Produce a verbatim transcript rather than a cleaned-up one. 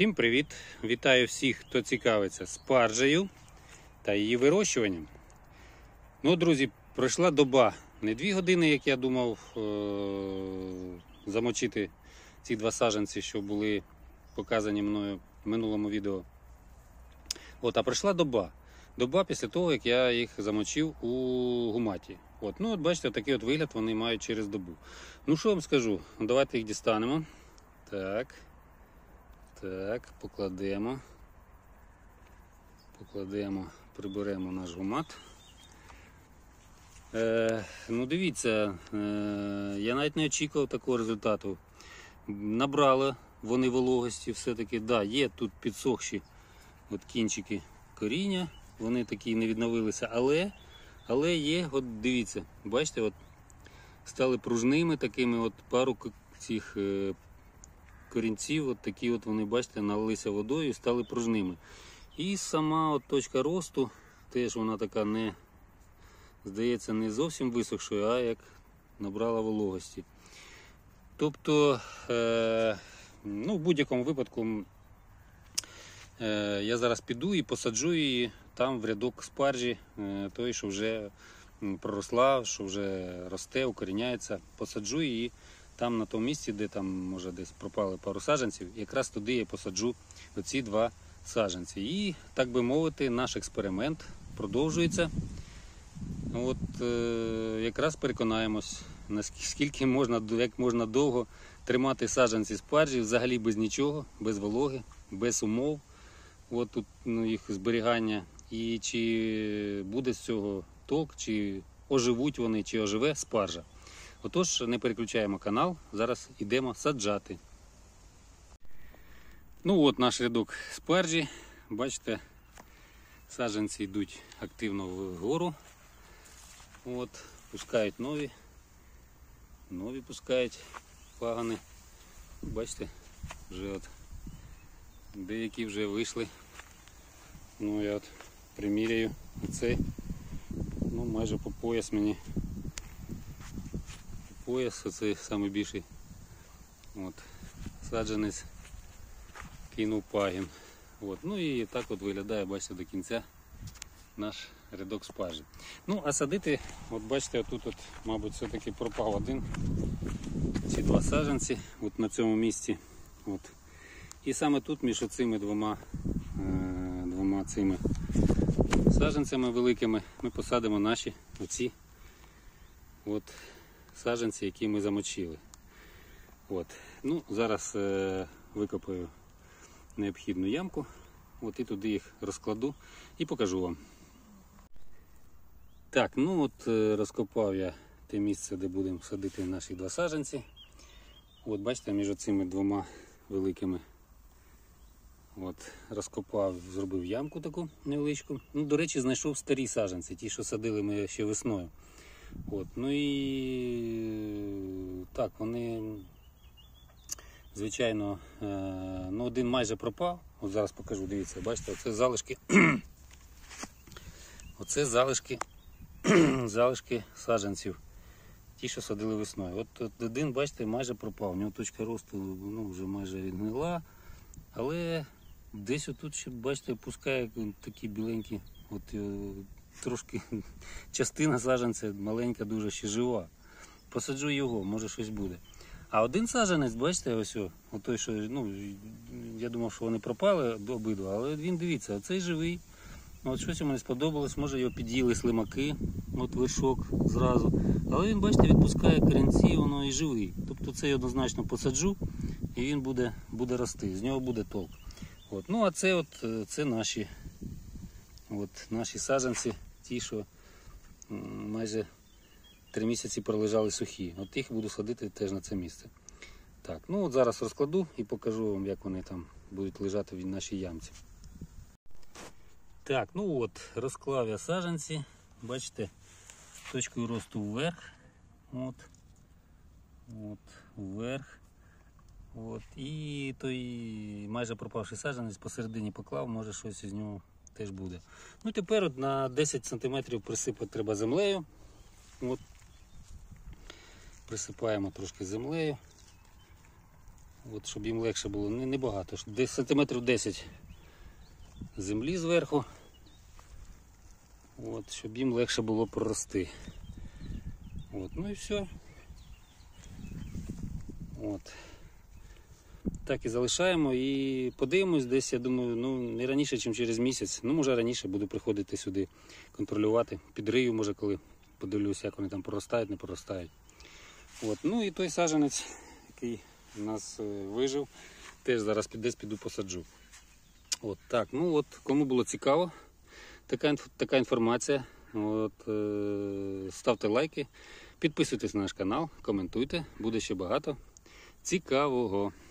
Всім привіт! Вітаю всіх, хто цікавиться спаржею та її вирощуванням. Ну, друзі, пройшла доба. Не дві години, як я думав замочити ці два саджанці, що були показані мною в минулому відео. От, а пройшла доба. Доба після того, як я їх замочив у гуматі. От, ну, от бачите, такий от вигляд вони мають через добу. Ну, що вам скажу? Давайте їх дістанемо. Так. Так, покладемо. Покладемо, приберемо наш гумат. Е, ну, дивіться, е, я навіть не очікував такого результату. Набрали вони вологості все-таки. Да, є тут підсохші от кінчики коріння, вони такі не відновилися, але, але є, от дивіться, бачите, от стали пружними такими, от пару цих е, корінців, от такі от вони, бачите, налилися водою і стали пружними. І сама от точка росту, теж вона така не, здається, не зовсім висохшою, а як набрала вологості. Тобто, е, ну, в будь-якому випадку е, я зараз піду і посаджу її там в рядок спаржі, е, той, що вже проросла, що вже росте, укоріняється. Посаджу її там на тому місці, де там, може, десь пропали пару саджанців, якраз туди я посаджу оці два саджанці. І, так би мовити, наш експеримент продовжується. От е, якраз переконаємось, наскільки можна, як можна довго тримати саджанці спаржі, взагалі без нічого, без вологи, без умов. От тут, ну, їх зберігання. І чи буде з цього толк, чи оживуть вони, чи оживе спаржа. Отож, не переключаємо канал, зараз йдемо саджати. Ну от наш рядок спаржі. Бачите, саджанці йдуть активно вгору. От, пускають нові. Нові пускають пагани. Бачите, вже от деякі вже вийшли. Ну я от приміряю оцей, ну майже по пояс мені. Пояс, оцей найбільший. От, саджанець кинув пагін. От, ну і так от виглядає, бачите, до кінця наш рядок спаржі. Ну, а садити, от бачите, тут, от, мабуть, все-таки пропав один, ці два саджанці, от на цьому місці. От. І саме тут між оцими двома, е, двома цими саджанцями великими ми посадимо наші оці от саджанці, які ми замочили. От. Ну, зараз е, викопаю необхідну ямку, от, і туди їх розкладу і покажу вам. Так, ну от е, розкопав я те місце, де будемо садити наші два саджанці. От бачите, між цими двома великими от, розкопав, зробив ямку таку невеличку. Ну, до речі, знайшов старі саджанці, ті, що садили ми ще весною. От, ну і так, вони, звичайно, е, ну один майже пропав. От зараз покажу, дивіться, бачите, оце залишки, оце залишки, залишки саджанців, ті, що садили весною. От, от один, бачите, майже пропав, у нього точка росту, ну, вже майже відгнила, але десь отут ще, бачите, пускає такі біленькі, от, трошки частина саджанця маленька, дуже ще жива. Посаджу його, може щось буде. А один саджанець, бачите, ось о, той, що, ну, я думав, що вони пропали обидва, але він, дивіться, оцей живий. От щось йому не сподобалось, може його під'їли слимаки, от вершок зразу. Але він, бачите, відпускає корінці, воно і живий. Тобто це я однозначно посаджу і він буде, буде рости, з нього буде толк. От. Ну а це, от, це наші, от, наші саджанці, ті, що майже три місяці пролежали сухі. От їх буду садити теж на це місце. Так, ну от зараз розкладу і покажу вам, як вони там будуть лежати в нашій ямці. Так, ну от, розклав я саджанці, бачите, точкою росту вверх, от, от, вверх, от, і той майже пропавший саджанець посередині поклав, може щось із нього теж буде. Ну тепер от на десять сантиметрів присипати треба землею, от, присипаємо трошки землею, От, щоб їм легше було, не, не багато, десь сантиметрів десять землі зверху. От, щоб їм легше було прорости. От, ну і все. От. Так і залишаємо і подивимось десь, я думаю, ну не раніше, ніж через місяць. Ну, може раніше буду приходити сюди контролювати. Підрию, може, коли подивлюсь, як вони там проростають, не проростають. От. Ну і той саджанець, який у нас е, вижив, теж зараз десь піду посаджу. От так, ну от, кому було цікаво, така, така інформація. От, е, ставте лайки, підписуйтесь на наш канал, коментуйте, буде ще багато цікавого.